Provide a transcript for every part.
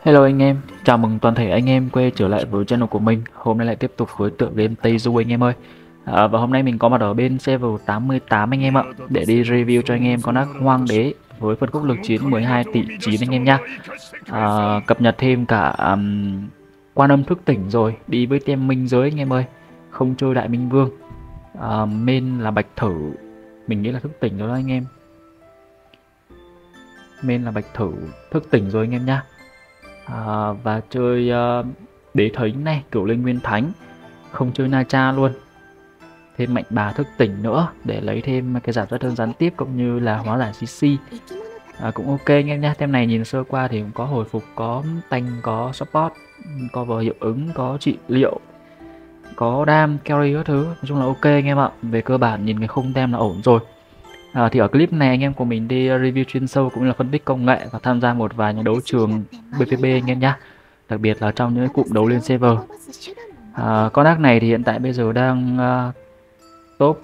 Hello anh em, chào mừng toàn thể anh em quay trở lại với channel của mình. Hôm nay lại tiếp tục với tựa game Tây Du anh em ơi. Và hôm nay mình có mặt ở bên server 88 anh em ạ, để đi review cho anh em con ác Hoang Đế với phân khúc lực chiến 12 tỷ 9 anh em nha. Cập nhật thêm cả Quan Âm thức tỉnh rồi, đi với tem minh giới anh em ơi. Không chơi Đại Minh Vương. Main là Bạch Thử, mình nghĩ là thức tỉnh rồi đó anh em. Main là Bạch Thử, thức tỉnh rồi anh em nha. Và chơi Đế Thính này, Cửu Linh Nguyên Thánh, không chơi Na Cha luôn. Thêm Mạnh Bà thức tỉnh nữa để lấy thêm cái giảm sát thương gián tiếp cũng như là hóa giải CC. Cũng ok anh em nhé. Tem này nhìn sơ qua thì cũng có hồi phục, có tanh, có support, cover hiệu ứng, có trị liệu, có đam, carry các thứ. Nói chung là ok anh em ạ. Về cơ bản nhìn cái khung tem là ổn rồi. Thì ở clip này anh em của mình đi review chuyên sâu cũng như là phân tích công nghệ và tham gia một vài những đấu trường PVP anh em nhé. Đặc biệt là trong những cụm đấu lên server. Con ác này thì hiện tại bây giờ đang top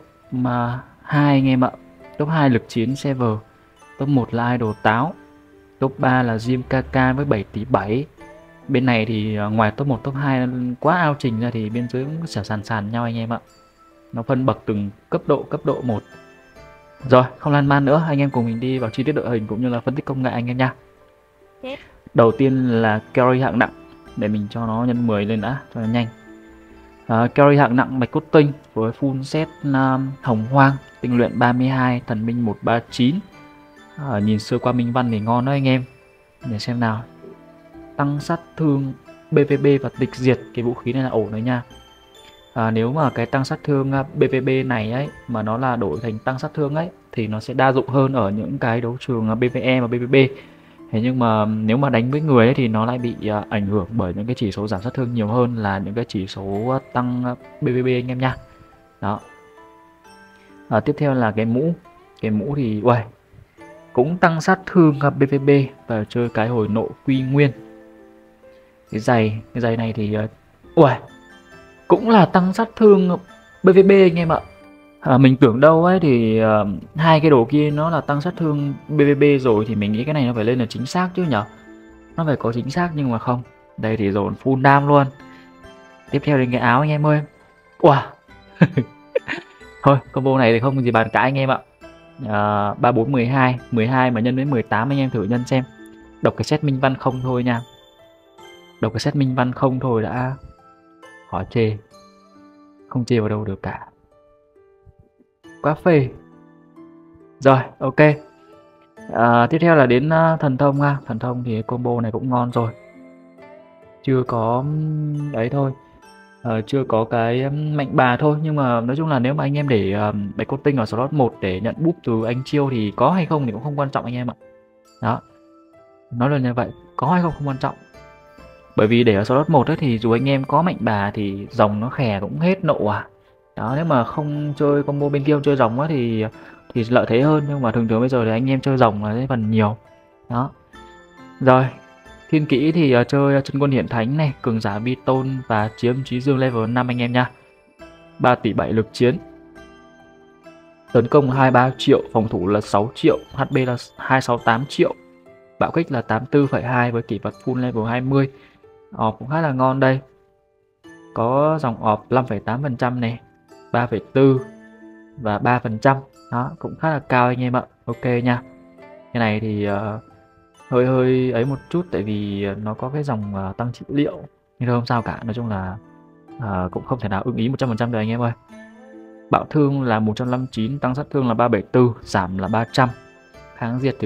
2 anh em ạ. Top 2 lực chiến server. Top 1 là Idol Táo. Top 3 là Jim KK với 7 tỷ 7. Bên này thì ngoài top 1 top 2 quá ao trình ra thì bên dưới cũng xẻo sàn nhau anh em ạ. Nó phân bậc từng cấp độ 1. Rồi, không lan man nữa, anh em cùng mình đi vào chi tiết đội hình cũng như là phân tích công nghệ anh em nha. Đầu tiên là carry hạng nặng, để mình cho nó nhân 10 lên đã cho nó nhanh. Carry hạng nặng Bạch Cốt Tinh với full set Hồng Hoang, tinh luyện 32, thần minh 139. Nhìn sơ qua minh văn thì ngon đó anh em. Để xem nào. Tăng sát thương BVB và tịch diệt, cái vũ khí này là ổn đấy nha. Nếu mà cái tăng sát thương BVB này ấy mà nó là đổi thành tăng sát thương ấy thì nó sẽ đa dụng hơn ở những cái đấu trường PvE và PvP. Thế nhưng mà nếu mà đánh với người ấy thì nó lại bị ảnh hưởng bởi những cái chỉ số giảm sát thương nhiều hơn là những cái chỉ số tăng PvP anh em nha. Đó. Tiếp theo là cái mũ. Cái mũ thì uầy, cũng tăng sát thương PvP và chơi cái hồi nộ quy nguyên. Cái giày này thì uầy, cũng là tăng sát thương PvP anh em ạ. Mình tưởng đâu ấy thì hai cái đồ kia nó là tăng sát thương PvP rồi thì mình nghĩ cái này nó phải lên là chính xác chứ nhở. Nó phải có chính xác nhưng mà không. Đây thì dồn full dam luôn. Tiếp theo đến cái áo anh em ơi. Wow. Thôi combo này thì không gì bàn cãi anh em ạ. 3 4 12, 12 mà nhân với 18 anh em thử nhân xem. Đọc cái set minh văn không thôi nha. Đọc cái set minh văn không thôi đã khỏi chê. Không chê vào đâu được cả. Quá phê. Rồi, ok. Tiếp theo là đến thần thông ha. Thần thông thì combo này cũng ngon rồi. Chưa có đấy thôi. Chưa có cái mạnh bà thôi. Nhưng mà nói chung là nếu mà anh em để Bạch Cốt Tinh ở slot 1 để nhận búp từ anh chiêu thì có hay không thì cũng không quan trọng anh em ạ. Đó. Nói là như vậy, có hay không không quan trọng. Bởi vì để ở slot 1 ấy thì dù anh em có mạnh bà thì dòng nó khè cũng hết nộ à. Đó, nếu mà không chơi combo bên kia không chơi dòng á thì lợi thế hơn, nhưng mà thường thường bây giờ thì anh em chơi rồng là phần nhiều. Đó. Rồi, thiên kỹ thì chơi chân quân hiển thánh này, cường giả vi tôn và chiếm trí dương level 5 anh em nha. 3 tỷ 7 lực chiến. Tấn công 23 triệu, phòng thủ là 6 triệu, HP là 268 triệu. Bạo kích là 84,2 với kỷ vật full level 20. Ọp cũng khá là ngon đây. Có dòng ọp 5,8% này, 3,4 và 3%. Đó, cũng khá là cao anh em ạ. Ok nha. Cái này thì hơi ấy một chút tại vì nó có cái dòng tăng trị liệu. Nhưng thôi không sao cả, nói chung là cũng không thể nào ưng ý 100% được anh em ơi. Bạo thương là 159, tăng sát thương là 374, giảm là 300. Kháng diệt thì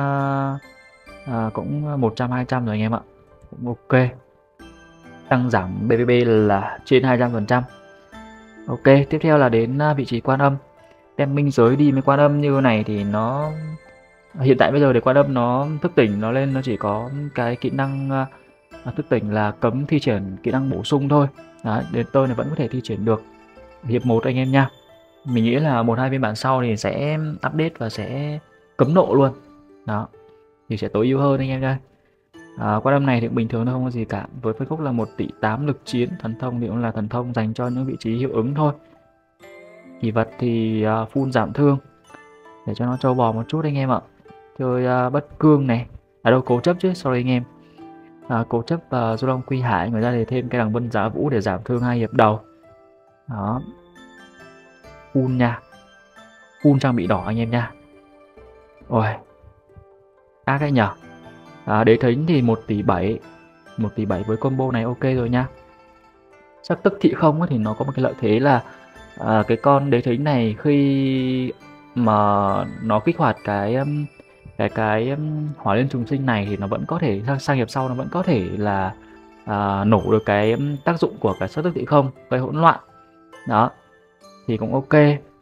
cũng 100 200 rồi anh em ạ. Cũng ok. Tăng giảm BVB là trên 200%. Ok, tiếp theo là đến vị trí quan âm. Tem minh giới đi với quan âm như này thì nó hiện tại bây giờ để quan âm nó thức tỉnh nó lên nó chỉ có cái kỹ năng thức tỉnh là cấm thi triển kỹ năng bổ sung thôi. Đấy, đến tôi này vẫn có thể thi triển được. Hiệp 1 anh em nha. Mình nghĩ là 1 2 phiên bản sau thì sẽ update và sẽ cấm nộ luôn. Đó. Thì sẽ tối ưu hơn anh em đây. Quan âm này thì bình thường nó không có gì cả. Với phân khúc là 1 tỷ 8 lực chiến, thần thông thì cũng là thần thông dành cho những vị trí hiệu ứng thôi. Kỳ vật thì full giảm thương để cho nó trâu bò một chút anh em ạ. Chơi bất cương này, đâu cố chấp chứ, sorry anh em. Cố chấp và Du Long Quy Hải, ngoài ra thì thêm cái đằng Vân Giá Vũ để giảm thương 2 hiệp đầu. Đó, full nha, full trang bị đỏ anh em nha. Ôi, ác đấy nhở. Đế thính thì 1,7 tỷ, 1,7 tỷ với combo này ok rồi nha. Sắc tức thị không thì nó có một cái lợi thế là cái con đế thính này khi mà nó kích hoạt cái hỏa liên trùng sinh này thì nó vẫn có thể sang hiệp sau nó vẫn có thể là nổ được cái tác dụng của cái sắc tức thị không, gây hỗn loạn. Đó, thì cũng ok.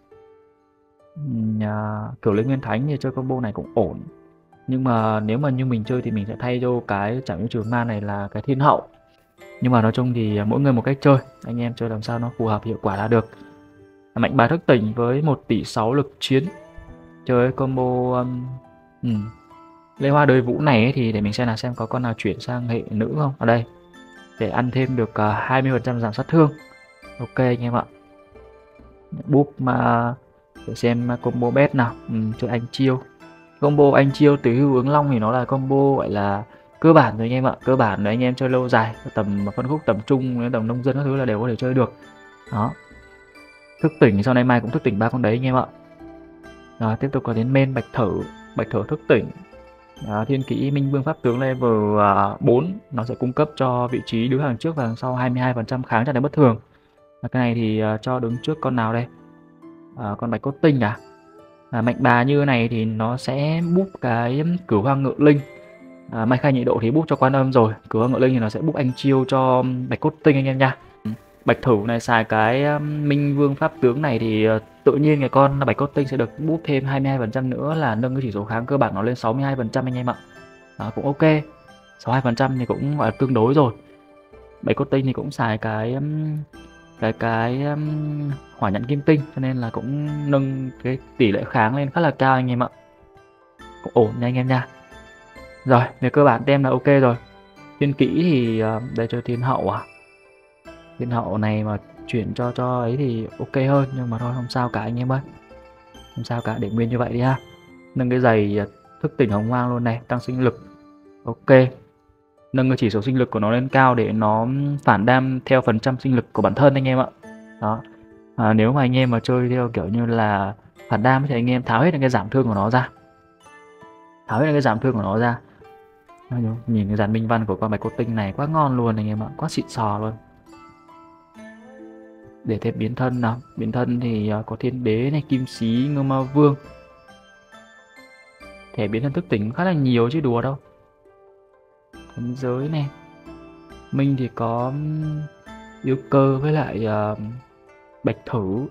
Kiểu Linh Nguyên Thánh thì chơi combo này cũng ổn. Nhưng mà nếu mà như mình chơi thì mình sẽ thay cho cái Trảm Yêu Trừ Ma này là cái Thiên Hậu. Nhưng mà nói chung thì mỗi người một cách chơi, anh em chơi làm sao nó phù hợp hiệu quả là được. Mạnh bà thức tỉnh với 1,6 tỷ lực chiến, chơi combo Lê Hoa Đời Vũ này ấy, thì để mình xem có con nào chuyển sang hệ nữ không. Ở đây để ăn thêm được 20% giảm sát thương. Ok anh em ạ. Búp mà để xem combo bet nào. Chơi anh chiêu. Combo anh chiêu từ hưu ứng long thì nó là combo gọi là cơ bản rồi anh em ạ. Cơ bản để anh em chơi lâu dài, tầm phân khúc tầm trung đến tầm nông dân các thứ là đều có thể chơi được. Đó. Thức tỉnh sau này mai cũng thức tỉnh 3 con đấy anh em ạ. Tiếp tục có đến main Bạch Thử thức tỉnh. Thiên kỹ Minh Vương Pháp Tướng level 4 nó sẽ cung cấp cho vị trí đứng hàng trước và hàng sau 22% kháng trạng thái bất thường. Cái này thì cho đứng trước con nào đây? Con Bạch Cốt Tinh mạnh bà như này thì nó sẽ búp cái Cửu Hoang Ngự Linh. Mai Khai Nhị Độ thì búp cho Quan Âm rồi, Cửu Hoang Ngự Linh thì nó sẽ búp anh chiêu cho Bạch Cốt Tinh anh em nha. Bạch Thử này xài cái Minh Vương Pháp Tướng này thì tự nhiên cái con Bạch Cốt Tinh sẽ được búp thêm 22% nữa là nâng cái chỉ số kháng cơ bản nó lên 62% anh em ạ. Cũng ok. 62% thì cũng gọi là tương đối rồi. Bạch Cốt Tinh thì cũng xài cái Hỏa Nhãn Kim Tinh cho nên là cũng nâng cái tỷ lệ kháng lên khá là cao anh em ạ. Cũng ổn nha anh em nha. Rồi, về cơ bản tem là ok rồi. Thiên kỹ thì đây cho Thiên Hậu Thiên Hậu này mà chuyển cho ấy thì ok hơn, nhưng mà thôi không sao cả anh em ơi. Không sao cả, để nguyên như vậy đi ha. Nâng cái giày thức tỉnh hồng hoang luôn này, tăng sinh lực. Ok. Nâng cái chỉ số sinh lực của nó lên cao để nó phản đam theo phần trăm sinh lực của bản thân anh em ạ. Đó. Nếu mà anh em mà chơi theo kiểu như là phản đam thì anh em tháo hết cái giảm thương của nó ra. Nhìn cái dàn minh văn của con Bạch Cốt Tinh này quá ngon luôn anh em ạ, quá xịn sò luôn. Để thêm biến thân nào. Biến thân thì có Thiên Đế này, Kim Xí, Ngưu Ma Vương. Thẻ biến thân thức tỉnh khá là nhiều chứ đùa đâu. Thánh Giới này. Minh thì có Yêu Cơ với lại Bạch Thử.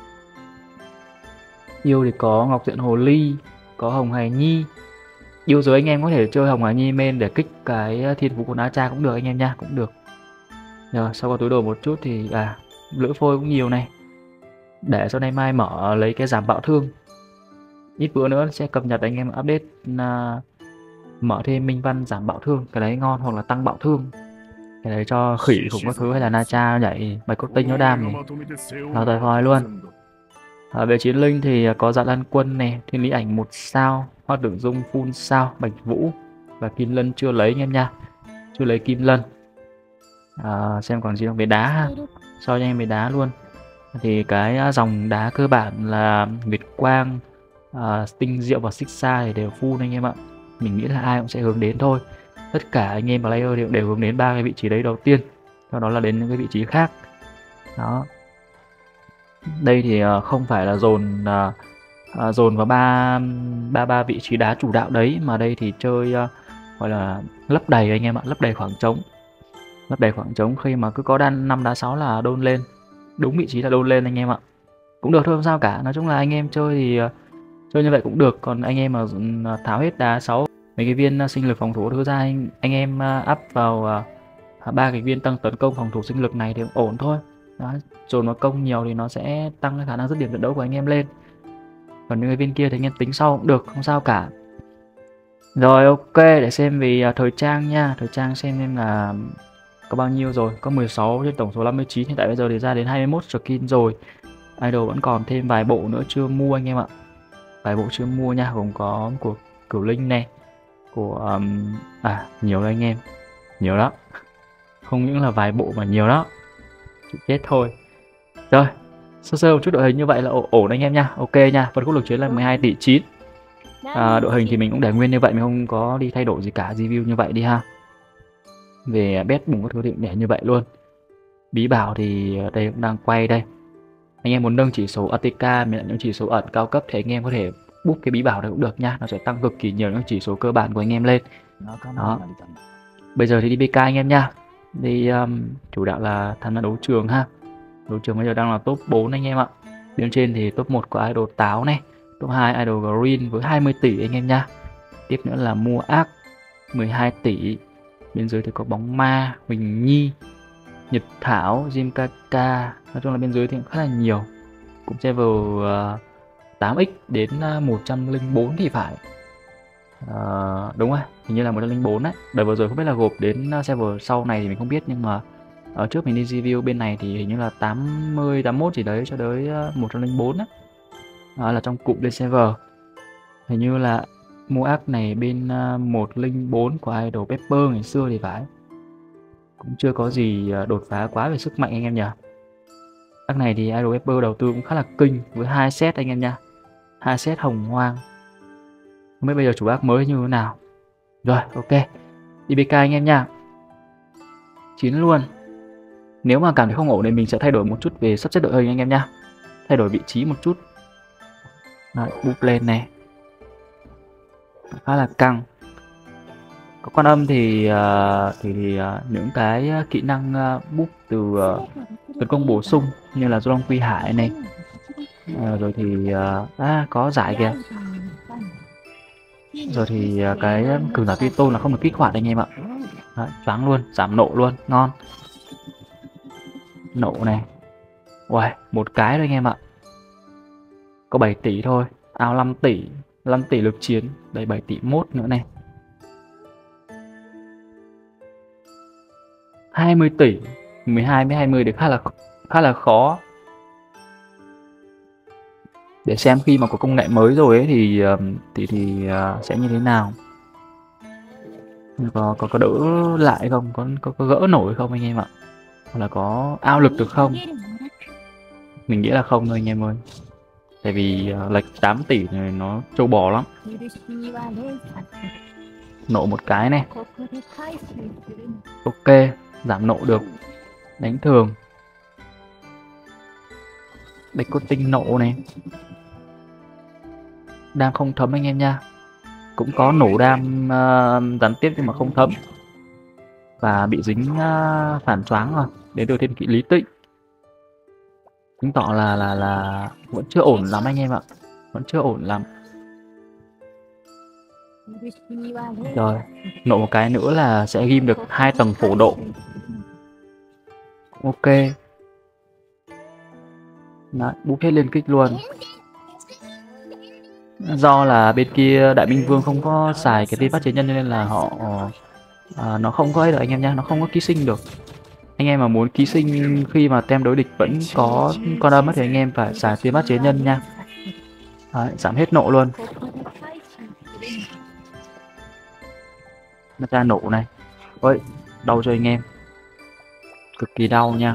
Yêu thì có Ngọc Diện Hồ Ly, có Hồng Hài Nhi. Yêu giới anh em có thể chơi Hồng Hài Nhi main để kích cái thiên phú của Na Cha cũng được anh em nha, cũng được. Rồi sau có túi đồ một chút thì lưỡi phôi cũng nhiều này. Để sau này mai mở lấy cái giảm bạo thương. Ít bữa nữa sẽ cập nhật anh em update mở thêm minh văn giảm bạo thương, cái đấy ngon, hoặc là tăng bạo thương. Cái đấy cho khỉ khủng các thứ hay là Na Cha nhảy Bạch Cốt Tinh nó đam này. Là tuyệt vời luôn. Về chiến linh thì có Dạ Lan Quân này, Thiên Lý Ảnh 1 sao, Hoa Tử Dung full sao, Bạch Vũ và Kim Lân chưa lấy anh em nha. Chưa lấy Kim Lân. Xem còn gì không, về đá ha. So cho anh em về đá luôn. Thì cái dòng đá cơ bản là Việt Quang, Tinh Diệu và Xích Sa thì đều full anh em ạ. Mình nghĩ là ai cũng sẽ hướng đến thôi. Tất cả anh em player đều hướng đến 3 cái vị trí đấy đầu tiên. Sau đó là đến những cái vị trí khác. Đó. Đây thì không phải là dồn vào ba vị trí đá chủ đạo đấy, mà đây thì chơi gọi là lấp đầy anh em ạ, lấp đầy khoảng trống. Lấp đầy khoảng trống khi mà cứ có đá 5 đá 6 là đôn lên. Đúng vị trí là đôn lên anh em ạ. Cũng được thôi không sao cả. Nói chung là anh em chơi thì chơi như vậy cũng được. Còn anh em mà tháo hết đá 6 mấy cái viên sinh lực phòng thủ thứ ra, anh em up vào 3 cái viên tăng tấn công phòng thủ sinh lực này thì ổn thôi. Đó, dồn vào công nhiều thì nó sẽ tăng cái khả năng dứt điểm trận đấu của anh em lên. Còn những cái viên kia thì anh em tính sau cũng được, không sao cả. Rồi ok, để xem về thời trang nha. Thời trang xem là có bao nhiêu rồi. Có 16 trên tổng số 59. Hiện tại bây giờ thì ra đến 21 skin rồi. Idol vẫn còn thêm vài bộ nữa chưa mua anh em ạ. Vài bộ chưa mua nha. Gồm có của Cửu Linh này, của nhiều anh em. Nhiều đó. Không những là vài bộ mà nhiều đó. Chịu chết thôi. Rồi, sơ sơ một chút đội hình như vậy là ổn anh em nha. Ok nha, phân khúc lực chiến là 12 tỷ 9. Đội hình thì mình cũng để nguyên như vậy, mình không có đi thay đổi gì cả, review như vậy đi ha. Về bet bùng các thứ thì cũng để như vậy luôn. Bí bảo thì đây cũng đang quay đây. Anh em muốn nâng chỉ số ATK, mình những chỉ số ẩn cao cấp thì anh em có thể book cái bí bảo này cũng được nha. Nó sẽ tăng cực kỳ nhiều những chỉ số cơ bản của anh em lên. Đó. Bây giờ thì đi BK anh em nha. Đi chủ đạo là tham gia đấu trường ha. Đấu trường bây giờ đang là top 4 anh em ạ. Bên trên thì top 1 có Idol Táo này, top 2 Idol Green với 20 tỷ anh em nha. Tiếp nữa là Mua Ác 12 tỷ. Bên dưới thì có Bóng Ma, Huỳnh Nhi, Nhật Thảo, Jim Kaka. Nói chung là bên dưới thì cũng khá là nhiều. Cũng server 8x đến 104 thì phải. Đúng rồi, hình như là 104 đấy. Đợt vừa rồi không biết là gộp đến server sau này thì mình không biết, nhưng mà ở trước mình đi review bên này thì hình như là 80, 81 gì đấy cho tới 104 á. Đó là trong cụm lên server. Hình như là Mua Ác này bên 104 của Idol Pepper ngày xưa thì phải. Cũng chưa có gì đột phá quá về sức mạnh anh em nhỉ. Ác này thì Idol Pepper đầu tư cũng khá là kinh với 2 set anh em nha. 2 set hồng hoang. Không biết bây giờ chủ ác mới như thế nào. Rồi, ok. Đi BK anh em nha. Chiến luôn. Nếu mà cảm thấy không ổn thì mình sẽ thay đổi một chút về sắp xếp đội hình anh em nha. Thay đổi vị trí một chút. Đấy, búp lên này. Khá là căng. Có con âm thì những cái kỹ năng búp từ tấn công bổ sung như là Du Long Quy Hải này. Rồi thì có giải kìa. Rồi thì cái cường giả Tuy Tôn là không được kích hoạt anh em ạ. Đấy, choáng luôn, giảm nộ luôn, ngon. Nộ này. Uầy, một cái thôi anh em ạ. Có 7 tỷ thôi. Áo 5 tỷ, 5 tỷ lực chiến, đây 7 tỷ 1 nữa này. 20 tỷ, 12 với 20 thì khá là khó. Để xem khi mà có công nghệ mới rồi ấy thì sẽ như thế nào. Có đỡ lại không? Có gỡ nổi không anh em ạ? Hoặc là có ao lực được không? Mình nghĩ là không thôi anh em ơi. Tại vì lệch 8 tỷ này nó trâu bò lắm. Nộ một cái này. Ok, giảm nộ được. Đánh thường. Đánh có tinh nộ này. Đam không thấm anh em nha. Cũng có nổ đam gián tiếp nhưng mà không thấm. Và bị dính phản choáng rồi. Đến từ thêm kỵ lý tịnh. Chứng tỏ là vẫn chưa ổn lắm anh em ạ. Vẫn chưa ổn lắm. Rồi, nổ một cái nữa là sẽ ghim được 2 tầng phổ độ. Ok. Đấy, búp hết lên kích luôn. Do là bên kia Đại Minh Vương không có xài cái tên bắt chế nhân nên là họ nó không có ấy được anh em nhá, nó không có ký sinh được. Anh em mà muốn ký sinh khi mà tem đối địch vẫn có con âm thì anh em phải xài tên bắt chế nhân nha. Đấy, giảm hết nộ luôn. Nó ra nổ này. Ôi, đau cho anh em. Cực kỳ đau nha.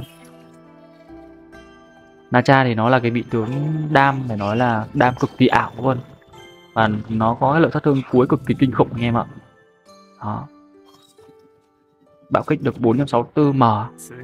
Nacha thì nó là cái vị tướng đam, phải nói là đam cực kỳ ảo luôn. Và nó có cái lượng sát thương cuối cực kỳ kinh khủng anh em ạ. Đó. Bạo kích được 464m.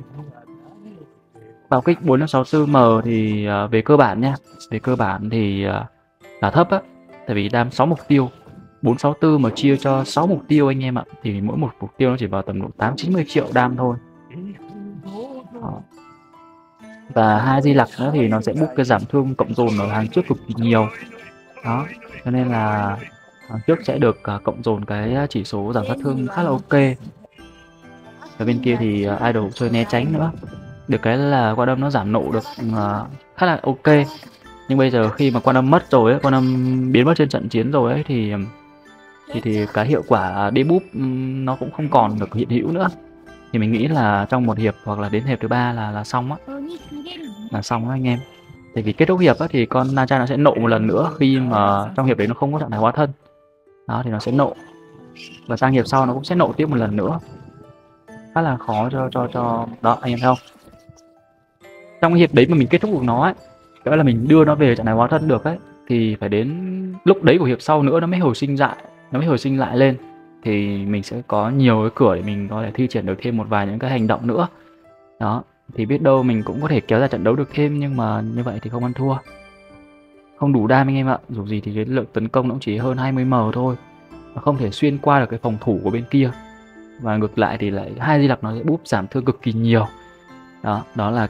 Bạo kích 464m thì về cơ bản nha. Về cơ bản thì là thấp á. Tại vì đam 6 mục tiêu. 464 mà chia cho 6 mục tiêu anh em ạ. Thì mỗi một mục tiêu nó chỉ vào tầm độ 8-90 triệu đam thôi. Đó. Và hai di lặc nữa thì nó sẽ bút cái giảm thương cộng dồn ở hàng trước cực kỳ nhiều. Đó, cho nên là hàng trước sẽ được cộng dồn cái chỉ số giảm sát thương khá là ok. Ở bên kia thì idol chơi né tránh nữa. Được cái là quan âm nó giảm nộ được khá là ok. Nhưng bây giờ khi mà quan âm mất rồi ấy, quan âm biến mất trên trận chiến rồi ấy thì cái hiệu quả debuff nó cũng không còn được hiện hữu nữa. Thì mình nghĩ là trong một hiệp hoặc là đến hiệp thứ 3 là xong á. Là xong đó anh em. Tại vì kết thúc hiệp á, thì con Nacha nó sẽ nộ một lần nữa khi mà trong hiệp đấy nó không có trạng thái hóa thân. Đó thì nó sẽ nộ. Và sang hiệp sau nó cũng sẽ nộ tiếp một lần nữa. khá là khó cho đó anh em thấy không? Trong cái hiệp đấy mà mình kết thúc được nó ấy, đó là mình đưa nó về trạng thái hóa thân được ấy, thì phải đến lúc đấy của hiệp sau nữa nó mới hồi sinh lại lên, thì mình sẽ có nhiều cái cửa để mình có thể thi triển được thêm một vài những cái hành động nữa. Đó, thì biết đâu mình cũng có thể kéo dài trận đấu được thêm, nhưng mà như vậy thì không ăn thua. Không đủ đam anh em ạ, dù gì thì cái lượng tấn công nó cũng chỉ hơn 20m thôi. Nó không thể xuyên qua được cái phòng thủ của bên kia. Và ngược lại thì lại hai di lặc nó sẽ búp giảm thương cực kỳ nhiều. Đó là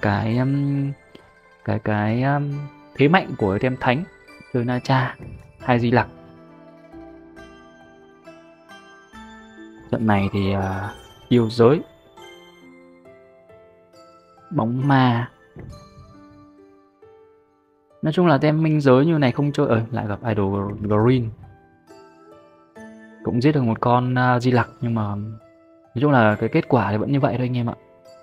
cái thế mạnh của tem thánh chơi Na Cha, hai di lặc. Trận này thì yêu giới, bóng ma. Nói chung là tem minh giới như này không chơi lại gặp idol green. Cũng giết được một con di lặc, nhưng mà nói chung là cái kết quả thì vẫn như vậy thôi anh em ạ.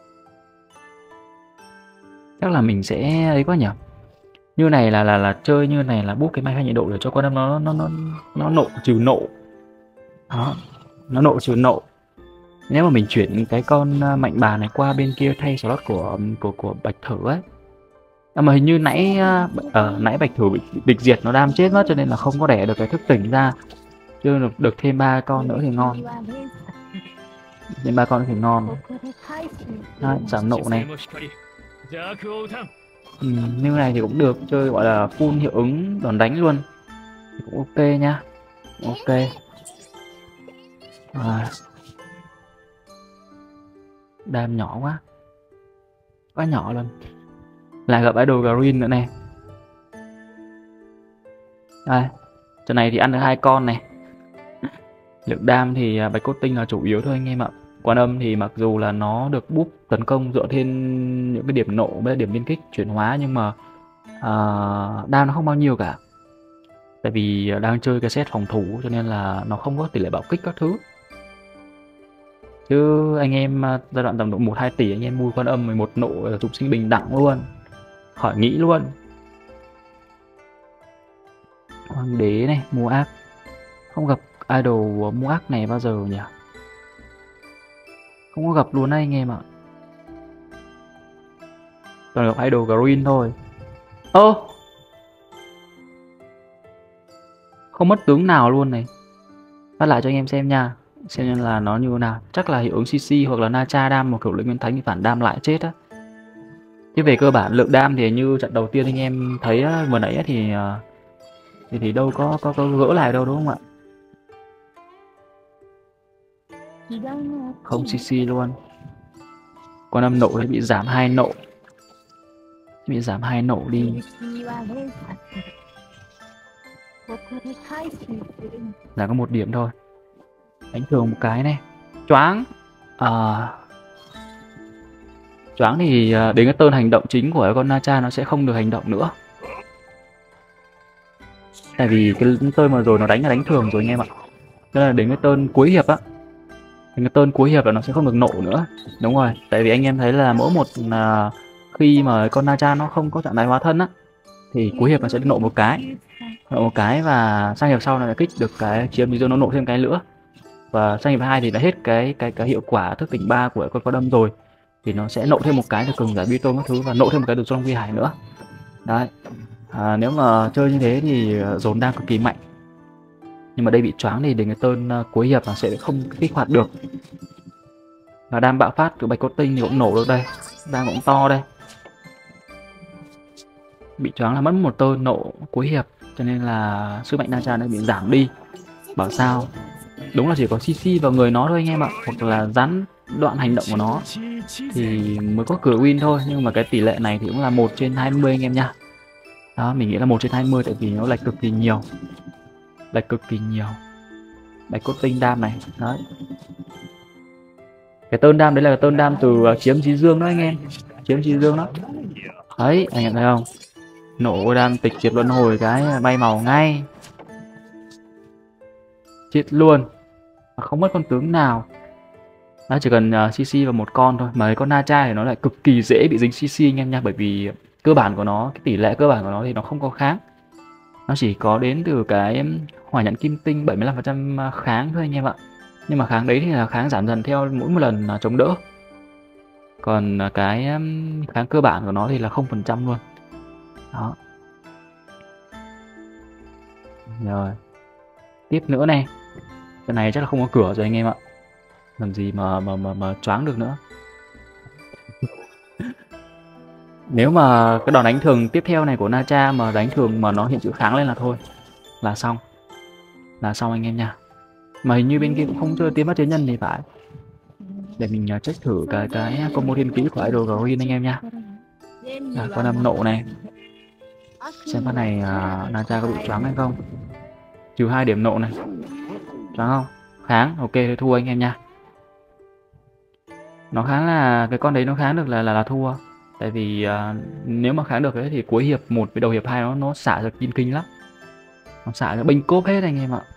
Chắc là mình sẽ ấy quá nhỉ. Như này là chơi như này là búp cái mai khai nhiệt độ để cho con em nó nộ trừ nộ. Đó, nó nộ trừ nộ. Nếu mà mình chuyển cái con mạnh bà này qua bên kia thay slot của bạch thử ấy. Mà hình như nãy bạch thử bị địch diệt nó đam chết mất, cho nên là không có đẻ được cái thức tỉnh ra. Chưa được thêm 3 con nữa thì ngon. Thêm 3 con thì ngon. Đấy, giảm nộ này. Như này thì cũng được, chơi gọi là full hiệu ứng đòn đánh luôn. Thì cũng ok nhá. Ok. Đam nhỏ quá. Quá nhỏ luôn. Lại gặp idol green nữa này. Đây, trận này thì ăn được 2 con này. Lượng đam thì bạch cốt tinh là chủ yếu thôi anh em ạ. Quan âm thì mặc dù là nó được búp tấn công dựa trên những cái điểm nộ với điểm biên kích chuyển hóa, nhưng mà đam nó không bao nhiêu cả. Tại vì đang chơi cái set phòng thủ cho nên là nó không có tỷ lệ bạo kích các thứ. Chứ anh em giai đoạn tầm độ 1-2 tỷ anh em mua quan âm 11 nộ trục sinh bình đẳng luôn. Khỏi nghĩ luôn. Hoàng đế này, mua ác. Không gặp idol mua ác này bao giờ nhỉ? Không có gặp luôn đấy anh em ạ. Toàn gặp idol green thôi. Không mất tướng nào luôn này. Phát lại cho anh em xem nha. Xem là nó như thế nào. Chắc là hiệu ứng CC hoặc là Na Cha đam một kiểu lĩnh nguyên thánh thì phản đam lại chết á. Chứ về cơ bản lượng đam thì như trận đầu tiên anh em thấy vừa nãy thì đâu có gỡ lại đâu đúng không ạ? Không CC luôn. Con âm nộ thì bị giảm 2 nộ. Bị giảm 2 nộ đi. Là có 1 điểm thôi. Đánh thường một cái này. Choáng. Choáng thì đến cái turn hành động chính của con Na Cha nó sẽ không được hành động nữa. Tại vì cái turn mà rồi nó đánh là đánh thường rồi anh em ạ. Nên là đến cái turn cuối hiệp á. Đến cái turn cuối hiệp là nó sẽ không được nộ nữa. Đúng rồi, tại vì anh em thấy là mỗi một khi mà con Na Cha nó không có trạng thái hóa thân á, thì cuối hiệp nó sẽ nộ một cái. Nộ một cái và sang hiệp sau nó lại kích được cái chiếm dương, nó nộ thêm cái nữa. Và sang hiệp 2 thì đã hết cái hiệu quả thức tỉnh 3 của con đâm rồi, thì nó sẽ nộ thêm một cái được cường giải Biton các thứ và nộ thêm một cái được Long Vi Hải nữa. Đấy. Nếu mà chơi như thế thì dồn đam cực kỳ mạnh. Nhưng mà đây bị choáng thì đến cái turn cuối hiệp là sẽ không kích hoạt được. Và đam bạo phát của bạch cốt tinh thì cũng nổ được đây. Đam cũng to đây. Bị choáng là mất một turn nộ cuối hiệp, cho nên là sức mạnh Na Cha nó bị giảm đi. Bảo sao? Đúng là chỉ có CC vào người nó thôi anh em ạ, hoặc là gián đoạn hành động của nó thì mới có cửa win thôi. Nhưng mà cái tỷ lệ này thì cũng là 1/20 anh em nha. Đó, mình nghĩ là 1/20 tại vì nó lệch cực kỳ nhiều. Lệch cực kỳ nhiều. Bạch cốt tinh đam này, đấy. Cái tơn đam đấy là tơn đam từ chiếm chí dương đó anh em. Chiếm chí dương đó. Đấy, anh em thấy không? Nổ đam tịch diệt luân hồi cái bay màu ngay. Chết luôn. Không mất con tướng nào. Nó chỉ cần CC vào một con thôi. Mà cái con Na Cha thì nó lại cực kỳ dễ bị dính CC anh em nha. Bởi vì cơ bản của nó, cái tỷ lệ cơ bản của nó thì nó không có kháng. Nó chỉ có đến từ cái hỏa nhãn kim tinh 75% kháng thôi anh em ạ. Nhưng mà kháng đấy thì là kháng giảm dần theo mỗi một lần chống đỡ. Còn cái kháng cơ bản của nó thì là 0% luôn. Đó. Rồi. Tiếp nữa này. Cái này chắc là không có cửa rồi anh em ạ. Làm gì mà choáng được nữa. Nếu mà cái đòn đánh thường tiếp theo này của Nacha mà đánh thường mà nó hiện chữ kháng lên là thôi. Là xong. Là xong anh em nha. Mà hình như bên kia cũng không chơi tiến bắt chế nhân thì phải. Để mình check thử cái combo thiên kỹ của Idol Green anh em nha. Con âm nộ này. Xem phát này Nacha có bị choáng hay không. Trừ 2 điểm nộ này. Choáng không? Kháng. Ok thì thua anh em nha. Nó kháng là cái con đấy nó kháng được là thua. Tại vì nếu mà kháng được ấy thì cuối hiệp 1 với đầu hiệp 2 nó xả được kim kinh lắm. Nó xả được bênh cốp hết anh em ạ.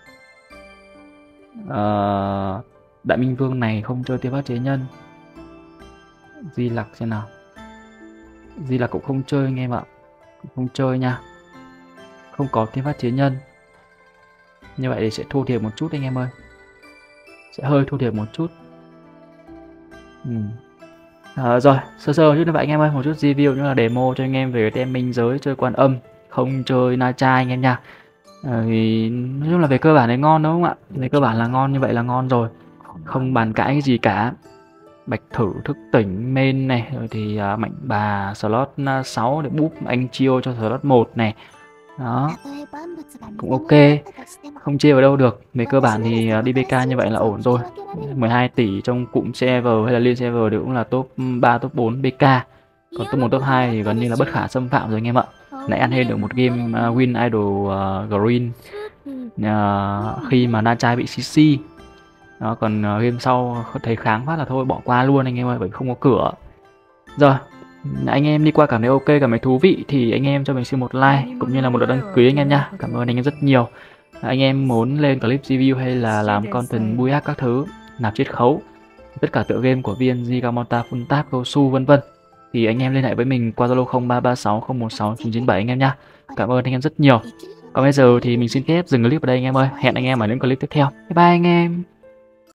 Đại Minh Vương này không chơi tiêu phát chế nhân. Di Lặc xem nào. Di Lặc cũng không chơi anh em ạ. Không chơi nha. Không có tiêu phát chế nhân. Như vậy thì sẽ thua thiệt một chút anh em ơi. Sẽ hơi thua thiệt một chút. Rồi, sơ sơ chút nữa vậy anh em ơi. Một chút review nữa là demo cho anh em về cái tem minh giới chơi Quan Âm. Không chơi Nacha anh em nha. Thì nói chung là về cơ bản thì ngon đúng không ạ? Về cơ bản là ngon, như vậy là ngon rồi. Không bàn cãi cái gì cả. Bạch thử thức tỉnh main này. Rồi thì mạnh bà slot 6 để búp anh chiêu cho slot 1 này. Đó. Cũng ok. Không chê vào đâu được. Về cơ bản thì đi BK như vậy là ổn rồi. 12 tỷ trong cụm server hay là liên server thì cũng là top 3, top 4 BK. Còn top 1, top 2 thì gần như là bất khả xâm phạm rồi anh em ạ. Nãy ăn hết được một game win Idol Green khi mà Nacha bị CC. Đó, còn game sau thấy kháng phát là thôi bỏ qua luôn anh em ơi, bởi không có cửa. Rồi, anh em đi qua cảm thấy ok, cảm thấy thú vị thì anh em cho mình xin một like cũng như là một lượt đăng ký anh em nha. Cảm ơn anh em rất nhiều. Anh em muốn lên clip review hay là làm content bui hack các thứ, nạp chiết khấu, tất cả tựa game của VNG, Gamonta, Funtap, Gosu vân vân thì anh em liên hệ với mình qua Zalo 0336016997 anh em nha. Cảm ơn anh em rất nhiều. Còn bây giờ thì mình xin phép dừng clip ở đây anh em ơi. Hẹn anh em ở những clip tiếp theo. Bye bye anh em.